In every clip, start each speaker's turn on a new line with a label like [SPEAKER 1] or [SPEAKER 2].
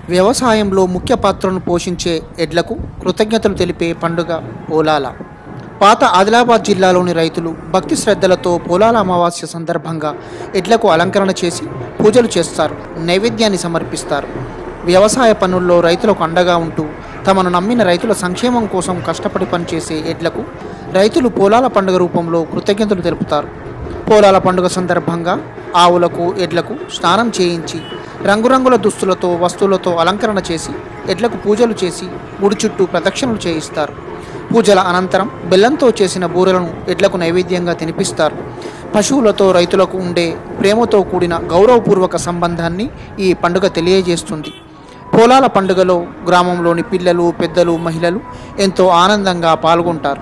[SPEAKER 1] వ్యవసాయంలో ముఖ్య పాత్రను పోషించే ఎడ్లకు కృతజ్ఞతలు తెలిపే పండుగ పోలాల. పాత ఆదిలాబాద్ జిల్లాలోని రైతులు భక్తి శ్రద్ధలతో పోలాల అమావాస్య సందర్భంగా ఎడ్లకు అలంకరణ చేసి పూజలు చేస్తారు, నైవేద్యాన్ని సమర్పిస్తారు. వ్యవసాయ పనుల్లో రైతులకు అండగా ఉంటూ తమను నమ్మిన రైతుల సంక్షేమం కోసం కష్టపడి పనిచేసే ఎడ్లకు రైతులు పోలాల పండుగ రూపంలో కృతజ్ఞతలు తెలుపుతారు. పోలాల పండుగ సందర్భంగా ఆవులకు ఎడ్లకు స్నానం చేయించి రంగురంగుల దుస్తులతో వస్తువులతో అలంకరణ చేసి ఎడ్లకు పూజలు చేసి గుడి చుట్టూ ప్రదక్షిణలు చేయిస్తారు. పూజల అనంతరం బెల్లంతో చేసిన బూరెలను ఎడ్లకు నైవేద్యంగా తినిపిస్తారు. పశువులతో రైతులకు ఉండే ప్రేమతో కూడిన గౌరవపూర్వక సంబంధాన్ని ఈ పండుగ తెలియజేస్తుంది. పోలాల పండుగలో గ్రామంలోని పిల్లలు, పెద్దలు, మహిళలు ఎంతో ఆనందంగా పాల్గొంటారు.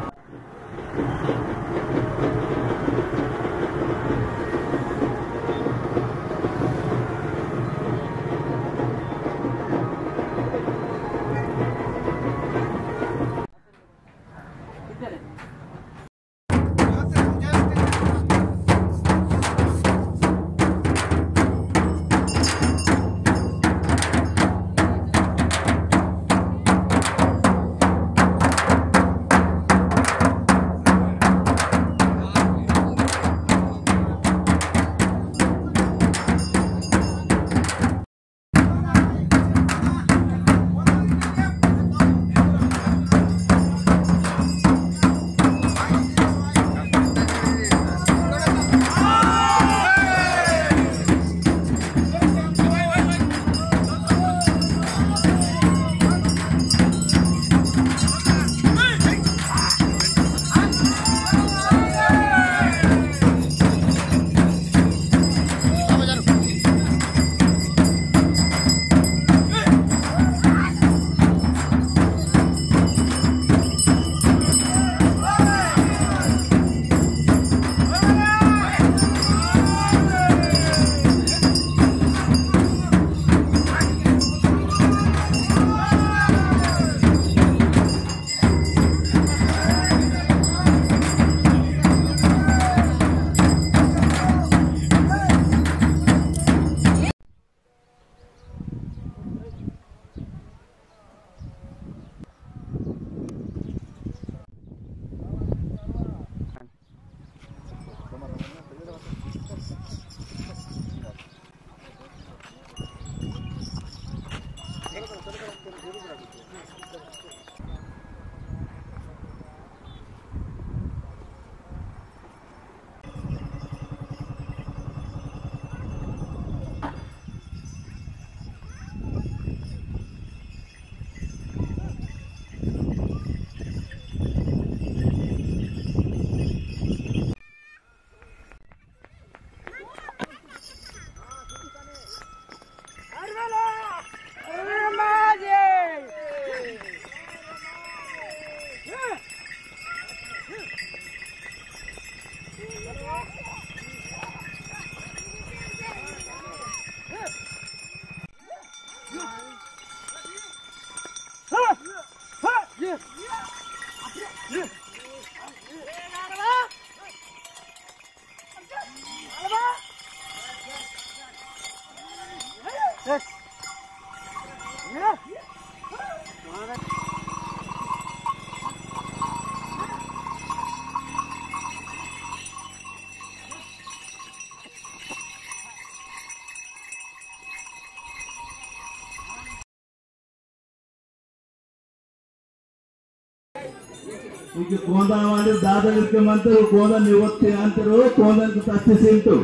[SPEAKER 2] ಈಗ ಕೋಂದ ಮಾಡಿ ದಾದಲಿಕ್ಕೆ ಮಂತರು ಕೋಂದ ನಿವತ್ತಿ ಅಂತರು ಕೋಂದಕ್ಕೆ ತಚ್ಚಿಸಿಂಟು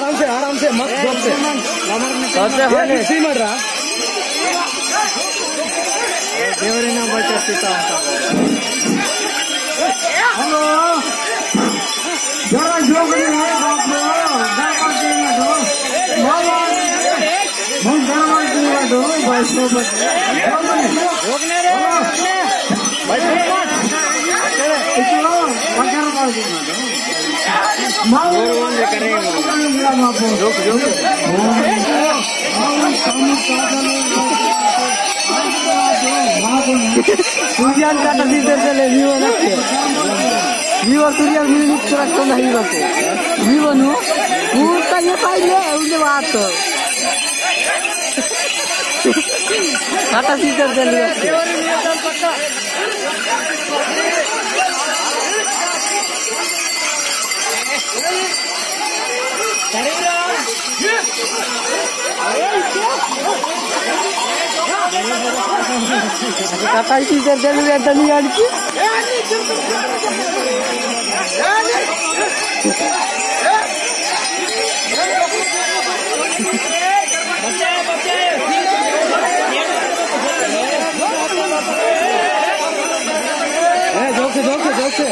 [SPEAKER 3] आराम से मत
[SPEAKER 1] ದೇವರಿನ ಬಚ್ಚಿಸ್ತಾ
[SPEAKER 2] हेलो जरा जोगरी है बाप रे गड़बड़ देना दो मामा हम गड़बड़ देना दो वैष्णो बच्चे रोकने रे वैष्णो मत इतना वगैरह कर देना दो मामा कौन करेगा बापू रोक सूर्यान का तस्वीर चले वीवो रखते वीवो सूर्यान म्यूजिक रखते नहीं रखते वीवो नु पूरा ये पाइले उनके बात का तस्वीर चले kata isi jadi lihat ni lagi. Jauh.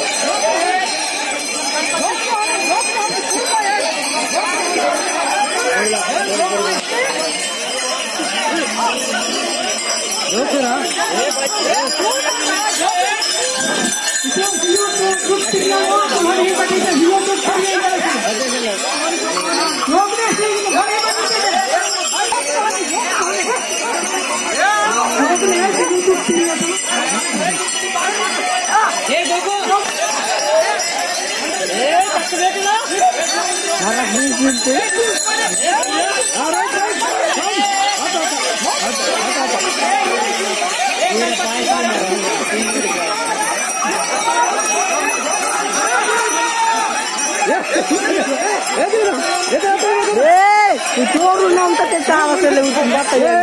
[SPEAKER 2] Itu orang nonton ketawa selewat bata ya.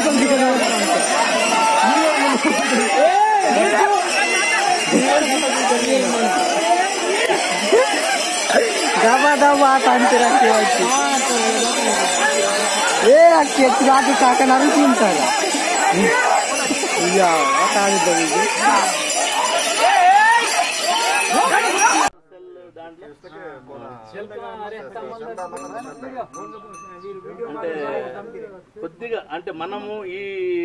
[SPEAKER 2] Dapat antara kiaci. Kiaci lagi kakak nari cinta. Iya, apa itu?
[SPEAKER 3] కొద్దిగా అంటే మనము ఈ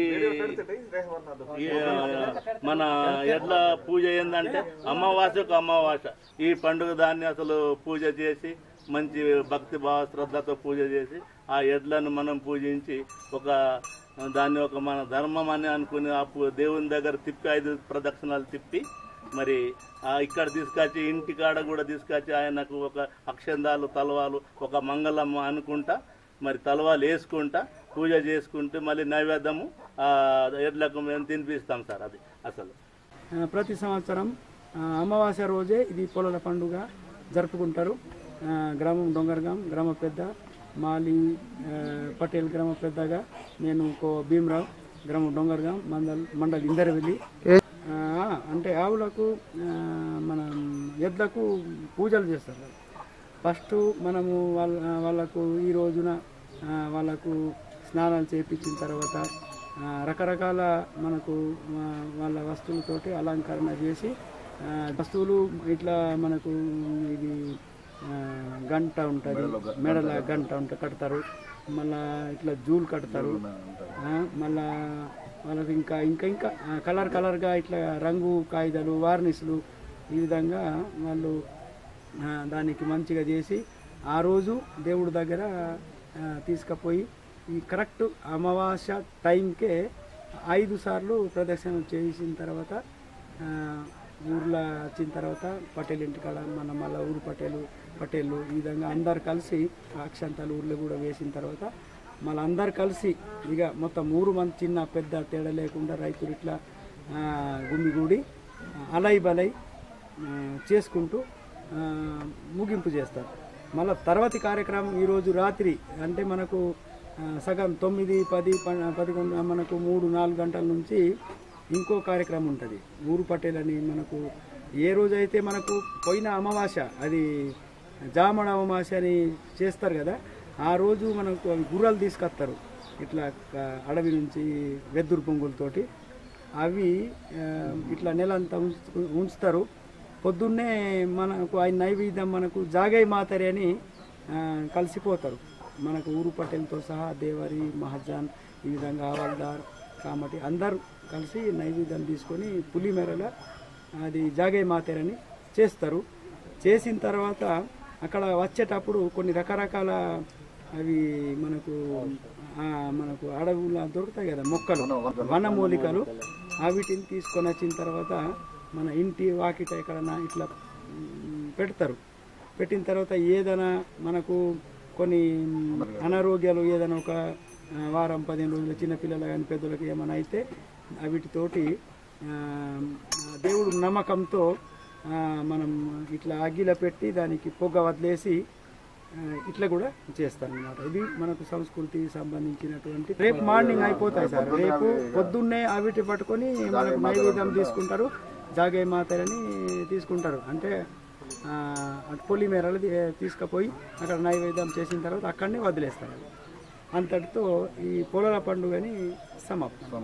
[SPEAKER 3] మన ఎడ్ల పూజ ఏంటంటే అమావాస్యకు అమావాస్య ఈ పండుగ దాన్ని అసలు పూజ చేసి మంచి భక్తి భావ శ్రద్ధతో పూజ చేసి ఆ ఎడ్లను మనం పూజించి దాన్ని ఒక మన ధర్మం అని అనుకుని ఆ దేవుని దగ్గర తిప్పి 5 ప్రదక్షిణాలు తిప్పి మరి ఇక్కడ తీసుకొచ్చి ఇంటికాడ కూడా తీసుకొచ్చి ఆయనకు ఒక అక్షందాలు తలవాలు ఒక మంగళం అనుకుంటా మరి తలవాలు వేసుకుంటా పూజ చేసుకుంటూ మళ్ళీ నైవేద్యము ఎడ్లకు మేము తినిపిస్తాం సార్. అది అసలు
[SPEAKER 4] ప్రతి సంవత్సరం అమావాస్య రోజే ఇది పొలాల పండుగ జరుపుకుంటారు. గ్రామం డొంగర్గాం గ్రామ పెద్ద మాలి పటేల్ గ్రామ పెద్దగా నేను భీమరావు గ్రామం డొంగర్గాం మండల్ ఇందరవెల్లి. అంటే ఆవులకు మన ఎడ్లకు పూజలు చేస్తారు. ఫస్ట్ మనము వాళ్ళకు ఈ రోజున వాళ్ళకు స్నానాలు చేయించిన తర్వాత రకరకాల మనకు వాళ్ళ వస్తువులతోటి అలంకరణ చేసి వస్తువులు ఇట్లా మనకు ఇది గంట ఉంటుంది, మెడల గంట కడతారు, మళ్ళా ఇట్లా జూలు కడతారు, మళ్ళా వాళ్ళకి ఇంకా కలర్గా ఇట్లా రంగు కాగితాలు వార్నిస్లు ఈ విధంగా వాళ్ళు దానికి మంచిగా చేసి ఆ రోజు దేవుడి దగ్గర తీసుకుపోయి ఈ కరెక్ట్ అమావాస్య టైంకే 5 సార్లు ప్రదక్షిణ చేసిన తర్వాత ఊర్లో వచ్చిన తర్వాత పటేల్ ఇంటికాడ మళ్ళీ ఊరు పటేళ్ళు ఈ విధంగా అందరు కలిసి అక్షంతాలు ఊర్లో కూడా వేసిన తర్వాత మళ్ళీ అందరు కలిసి ఇక మొత్తం 3 మంది చిన్న పెద్ద తేడా లేకుండా రైతులు ఇట్లా గుమిగూడి అలై బలై చేసుకుంటూ ముగింపు చేస్తారు. మళ్ళీ తర్వాతి కార్యక్రమం ఈరోజు రాత్రి అంటే మనకు సగం 9, 10, 11 మనకు 3-4 గంటల నుంచి ఇంకో కార్యక్రమం ఉంటుంది. ఊరు పటేల్ అని మనకు ఏ రోజైతే మనకు పోయిన అమావాస్య అది జామణ అమావాస్య అని చేస్తారు కదా, ఆ రోజు మనకు గుర్రాలు తీసుకొస్తారు ఇట్లా అడవి నుంచి వెదురు పొంగులతోటి అవి ఇట్లా నెలంతా ఉంచుతారు. పొద్దున్నే మనకు ఆయన నైవేద్యం మనకు జాగై మాతరి అని కలిసిపోతారు. మనకు ఊరు పటేలతో సహా దేవరి మహాజాన్ ఈ విధంగా హవాల్దార్ కామటి అందరూ కలిసి నైవేద్యం తీసుకొని పులిమేరల అది జాగై మాతరి అని చేస్తారు. చేసిన తర్వాత అక్కడ వచ్చేటప్పుడు కొన్ని రకరకాల అవి మనకు అడవులా దొరుకుతాయి కదా మొక్కలు, వనమూలికలు, వీటిని తీసుకొని వచ్చిన తర్వాత మన ఇంటి వాకిట ఎక్కడన్నా ఇట్లా పెడతారు. పెట్టిన తర్వాత ఏదైనా మనకు కొన్ని అనారోగ్యాలు ఏదైనా ఒక వారం 15 రోజులు చిన్నపిల్లలు కానీ పెద్దలకు ఏమైనా అయితే వీటితోటి దేవుడు నమ్మకంతో మనం ఇట్లా అగ్గిలో పెట్టి దానికి పొగ వదిలేసి ఇట్లా కూడా చేస్తారనమాట. ఇది మనకు సంస్కృతికి సంబంధించినటువంటి. రేపు మార్నింగ్ అయిపోతాయి సార్. రేపు పొద్దున్నే అవిటి పట్టుకొని మనకు నైవేద్యం తీసుకుంటారు, జాగై మాతరని తీసుకుంటారు. అంటే పొలిమేరలు తీసుకుపోయి అక్కడ నైవేద్యం చేసిన తర్వాత అక్కడనే వదిలేస్తారు. అంతటితో ఈ పొలాల పండుగని సమాప్తం.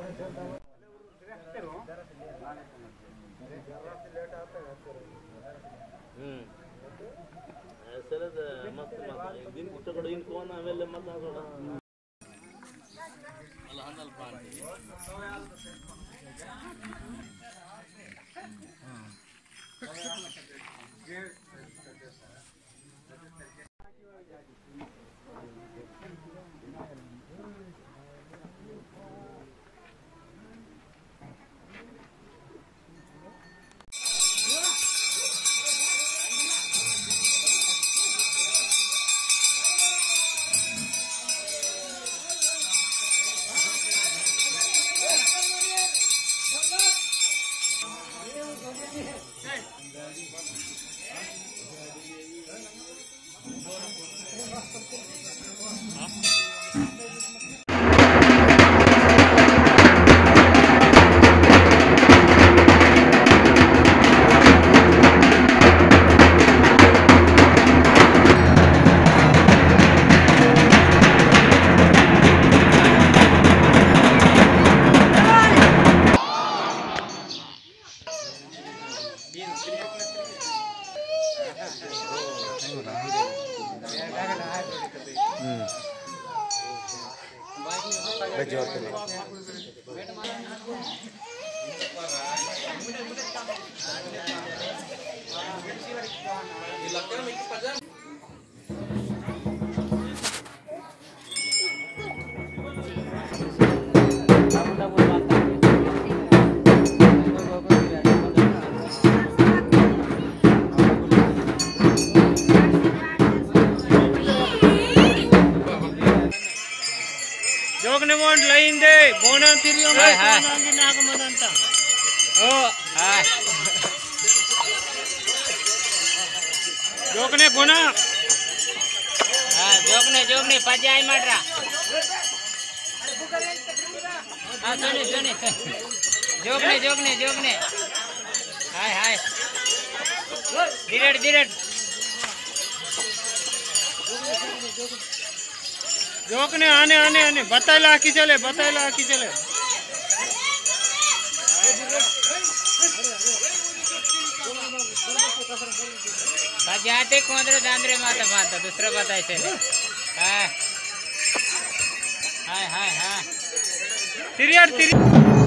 [SPEAKER 5] जोकने गोना जोकने जोकने पजाई माटरा सुने सुने जोकने जोकने जोकने हाय हाय धीरज धीरज जोकने आने आने आने बताइला की चले जाते कोंदरे दांद्रे माता माता दूसरा बताए चले हाय हाय हाय हाय तिरियार